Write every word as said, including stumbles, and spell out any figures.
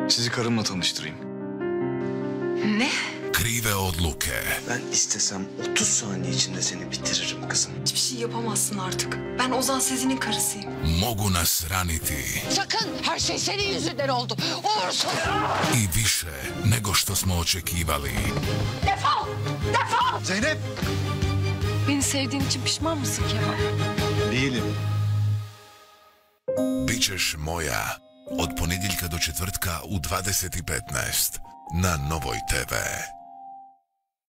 Sizi karımla tanıştırayım. Ne? Krive odluke. Ben istesem otuz saniye içinde seni bitiririm kızım. Hiçbir şey yapamazsın artık. Ben Ozan Sezin'in karısıyım. Mogu nas raniti. Sakın, her şey senin yüzünden oldu. Uğursuz. I više nego što smo očekivali. Defol! Defol! Zeynep! Beni sevdiğin için pişman mısın Kemal? Değilim. Bićeš moja od ponedjeljka do četvrtka u dvadeset i petnaest na Novoj te ve.